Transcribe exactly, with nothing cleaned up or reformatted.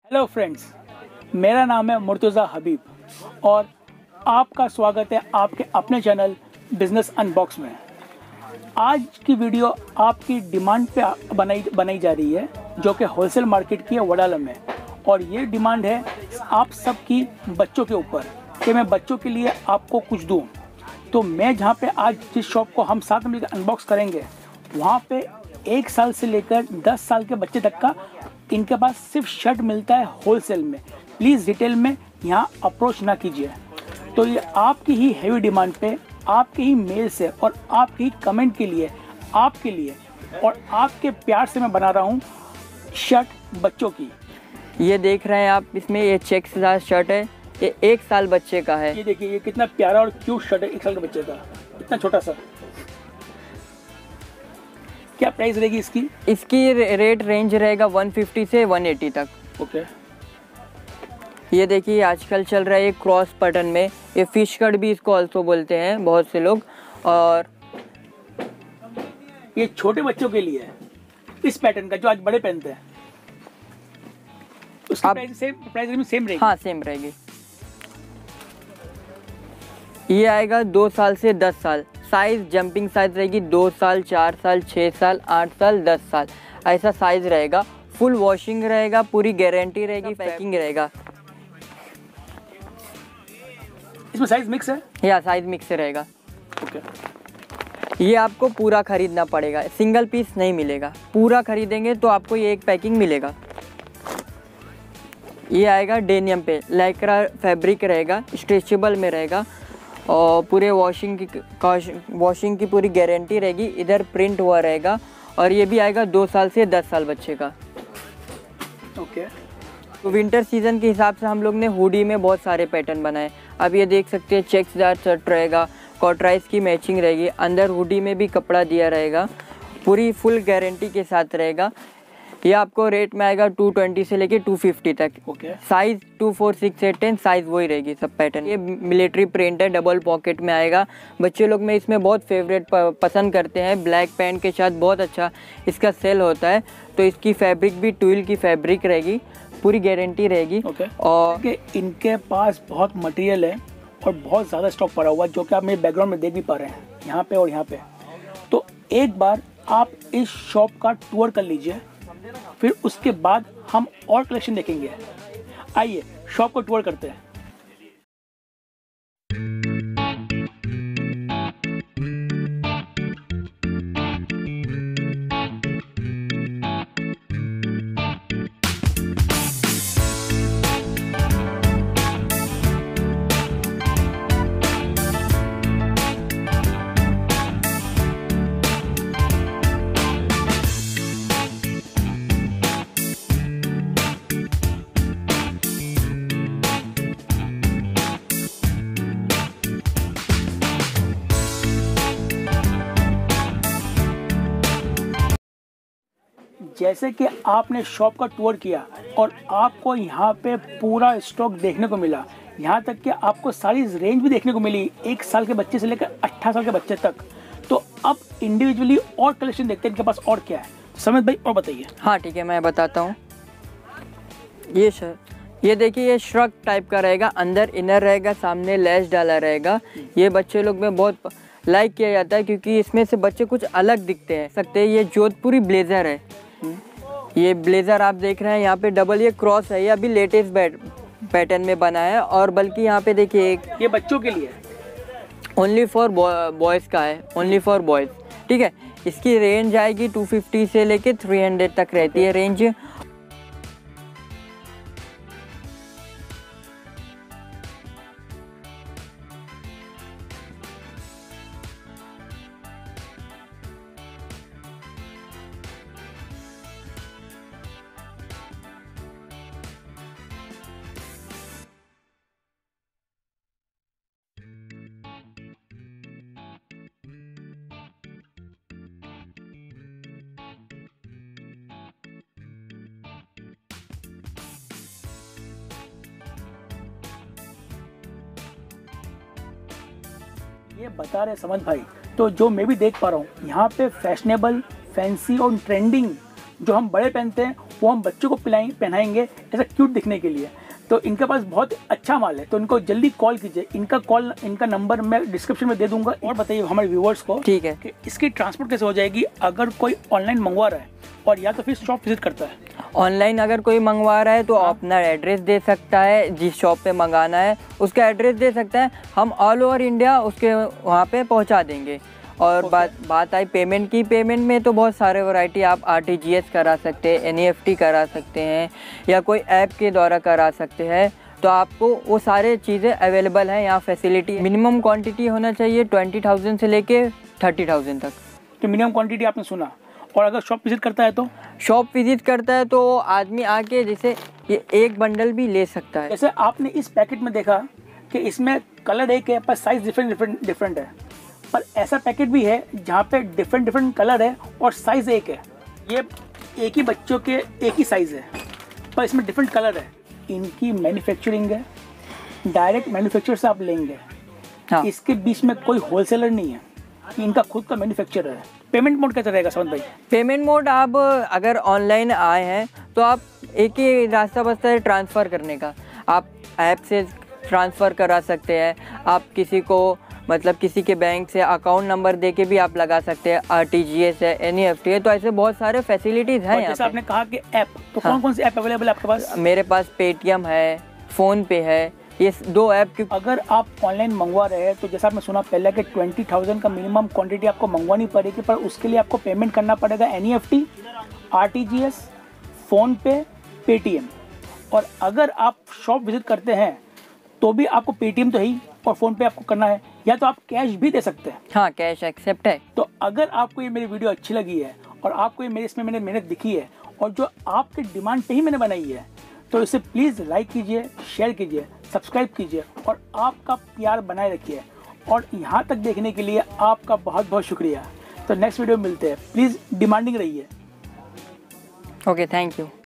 Hello friends, मेरा नाम है मुर्तज़ा हबीब और आपका स्वागत है आपके अपने चैनल बिजनेस अनबॉक्स में। आज की वीडियो आपकी डिमांड पे बनाई बनाई जा रही है, जो कि होलसेल मार्केट की है वडाला में। और ये डिमांड है आप सबकी बच्चों के ऊपर कि मैं बच्चों के लिए आपको कुछ दूं। तो मैं जहाँ पे आज जिस शॉप को हम साथ में मिलकर अनबॉक्स करेंगे, वहाँ पे एक साल से लेकर दस साल के बच्चे तक का इनके पास सिर्फ शर्ट मिलता है होलसेल में। प्लीज़ रिटेल में यहाँ अप्रोच ना कीजिए। तो ये आपकी ही हैवी डिमांड पे, आपके ही मेल से और आपके ही कमेंट के लिए, आपके लिए और आपके प्यार से मैं बना रहा हूँ शर्ट बच्चों की। ये देख रहे हैं आप, इसमें ये चेक्सदार शर्ट है। ये एक साल बच्चे का है। ये देखिए, ये कितना प्यारा और क्यूट शर्ट है एक साल के बच्चे का, इतना छोटा सा। क्या प्राइस रहेगी इसकी? इसकी रेट रेंज रहेगा एक सौ पचास से एक सौ अस्सी तक। ओके। ये देखिए आजकल चल रहा है क्रॉस पैटर्न में, ये फिश कट भी इसको ऑल्सो बोलते हैं बहुत से लोग। और ये छोटे बच्चों के लिए है इस पैटर्न का, जो आज बड़े पहनते हैं। उसकी प्राइस सेम प्राइस में सेम रहेगी? हाँ, सेम रहेगी। ये आएगा दो साल से दस साल। साइज जंपिंग साइज रहेगी, दो साल, चार साल, छः साल, आठ साल, दस साल, ऐसा साइज रहेगा। फुल वॉशिंग रहेगा, पूरी गारंटी रहेगी, पैकिंग रहेगा। इसमें साइज मिक्स है? या साइज मिक्स रहेगा। ओके। ये आपको पूरा खरीदना पड़ेगा, सिंगल पीस नहीं मिलेगा। पूरा खरीदेंगे तो आपको ये एक पैकिंग मिलेगा। ये आएगा डेनियम पे, लाइक्रा फैब्रिक रहेगा, स्ट्रेचेबल में रहेगा और पूरे वॉशिंग की वॉशिंग की पूरी गारंटी रहेगी। इधर प्रिंट हुआ रहेगा और ये भी आएगा दो साल से दस साल बच्चे का। ओके। तो विंटर सीजन के हिसाब से हम लोग ने हुडी में बहुत सारे पैटर्न बनाए। अब ये देख सकते हैं चेक्सदार शर्ट रहेगा, कॉटराइज की मैचिंग रहेगी, अंदर हुडी में भी कपड़ा दिया रहेगा, पूरी फुल गारंटी के साथ रहेगा। ये आपको रेट में आएगा दो सौ बीस से लेके दो सौ पचास तक। Okay. Size two four six eight ten size वही रहेगी सब पैटर्न। ये मिलिट्री प्रिंट है, डबल पॉकेट में आएगा। बच्चे लोग में इसमें बहुत फेवरेट पसंद करते हैं। ब्लैक पैंट के साथ बहुत अच्छा इसका सेल होता है। तो इसकी फैब्रिक भी ट्विल की फैब्रिक रहेगी, पूरी गारंटी रहेगी। ओके। और इनके पास बहुत मटेरियल है और बहुत ज़्यादा स्टॉक पड़ा हुआ है, जो कि आप मेरे बैकग्राउंड में देख भी पा रहे हैं, यहाँ पे और यहाँ पे। तो एक बार आप इस शॉप का टूर कर लीजिए, फिर उसके बाद हम और कलेक्शन देखेंगे। आइए शॉप को टूर करते हैं। जैसे कि आपने शॉप का टूर किया और आपको यहाँ पे पूरा स्टॉक देखने को मिला, यहाँ तक कि आपको सारी रेंज भी देखने को मिली, एक साल के बच्चे से लेकर अठारह साल के बच्चे तक। तो अब इंडिविजुअली और कलेक्शन देखते हैं इनके पास और क्या है। समित भाई और बताइए। हाँ ठीक है, मैं बताता हूँ। ये सर, ये देखिए, ये श्रग टाइप का रहेगा, अंदर इनर रहेगा, सामने लेस डाला रहेगा। ये बच्चे लोग में बहुत लाइक किया जाता है क्योंकि इसमें से बच्चे कुछ अलग दिखते हैं सकते हैं। ये जोधपुरी ब्लेजर है। ये ब्लेजर आप देख रहे हैं, यहाँ पे डबल ये क्रॉस है। ये अभी लेटेस्ट पैटर्न में बना है। और बल्कि यहाँ पे देखिए, एक ये बच्चों के लिए ओनली फॉर बॉयज़ का है, ओनली फॉर बॉयज़। ठीक है। इसकी रेंज आएगी दो सौ पचास से लेके तीन सौ तक रहती है रेंज। ये बता रहे समझ भाई, तो जो मैं भी देख पा रहा हूँ यहाँ पे फैशनेबल, फैंसी और ट्रेंडिंग जो हम बड़े पहनते हैं वो हम बच्चों को पिलाएंगे पहनाएंगे ऐसा क्यूट दिखने के लिए। तो इनके पास बहुत अच्छा माल है, तो इनको जल्दी कॉल कीजिए। इनका कॉल इनका नंबर मैं डिस्क्रिप्शन में दे दूंगा। और बताइए हमारे व्यूवर्स को, ठीक है, कि इसकी ट्रांसपोर्ट कैसे हो जाएगी अगर कोई ऑनलाइन मंगवा रहा है और या तो फिर शॉप विजिट करता है। ऑनलाइन अगर कोई मंगवा रहा है तो अपना एड्रेस दे सकता है, जिस शॉप पे मंगाना है उसका एड्रेस दे सकता है, हम ऑल ओवर इंडिया उसके वहाँ पे पहुँचा देंगे। और okay. बात बात आई पेमेंट की, पेमेंट में तो बहुत सारे वैरायटी, आप आर टी जी एस करा सकते हैं, एन ई एफ टी करा सकते हैं, या कोई ऐप के द्वारा करा सकते हैं। तो आपको वो सारे चीज़ें अवेलेबल हैं यहाँ, फैसिलिटी। मिनिमम क्वांटिटी होना चाहिए ट्वेंटी थाउजेंड से लेके थर्टी थाउजेंड तक। तो मिनिमम क्वांटिटी आपने सुना। और अगर शॉप विजिट करता है तो शॉप विजिट करता है तो आदमी आके जैसे ये एक बंडल भी ले सकता है। जैसे आपने इस पैकेट में देखा कि इसमें कलर एक है पर साइज डिफरेंट डिफरेंट डिफरेंट है, पर ऐसा पैकेट भी है जहाँ पे डिफरेंट डिफरेंट कलर है और साइज एक है। ये एक ही बच्चों के एक ही साइज है पर इसमें डिफरेंट कलर है। इनकी मैन्युफैक्चरिंग है, डायरेक्ट मैन्युफैक्चर से आप लेंगे। हाँ। इसके बीच में कोई होलसेलर नहीं है, इनका खुद का मैन्युफैक्चर है। पेमेंट मोड कैसा रहेगा सावन भाई? पेमेंट मोड आप अगर ऑनलाइन आए हैं तो आप एक ही रास्ता बचता है ट्रांसफ़र करने का। आप ऐप से ट्रांसफ़र करा सकते हैं, आप किसी को मतलब किसी के बैंक से अकाउंट नंबर दे के भी आप लगा सकते हैं, आर टी जी एस है, एन ई एफ टी है, तो ऐसे बहुत सारे फैसिलिटीज़ हैं यहाँ पे। जैसे आपने कहा कि ऐप, तो हाँ। कौन कौन से ऐप अवेलेबल है आपके पास? मेरे पास पेटीएम है, फ़ोन पे है, ये दो ऐप। क्योंकि अगर आप ऑनलाइन मंगवा रहे हैं तो जैसा आपने सुना पहले कि ट्वेंटी थाउजेंड का मिनिमम क्वांटिटी आपको मंगवानी पड़ेगी, पर उसके लिए आपको पेमेंट करना पड़ेगा N E F T, R T G S, PhonePe, Paytm. और अगर आप शॉप विजिट करते हैं तो भी आपको पेटीएम तो ही और फ़ोन पे आपको करना है, या तो आप कैश भी दे सकते हैं। हाँ, कैश एक्सेप्ट है। तो अगर आपको ये मेरी वीडियो अच्छी लगी है और आपको ये मेरे इसमें मैंने मेहनत दिखी है और जो आपके डिमांड पे ही मैंने बनाई है, तो इसे प्लीज़ लाइक कीजिए, शेयर कीजिए, सब्सक्राइब कीजिए और आपका प्यार बनाए रखिए। और यहाँ तक देखने के लिए आपका बहुत बहुत शुक्रिया। तो नेक्स्ट वीडियो में मिलते हैं, प्लीज़ डिमांडिंग रहिए। Okay, thank you.